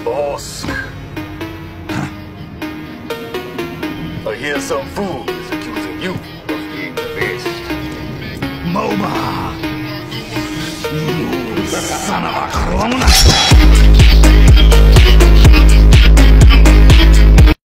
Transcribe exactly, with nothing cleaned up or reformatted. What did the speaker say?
Bossk. I hear some fool is accusing you of being the best. Boba! You son of a criminal!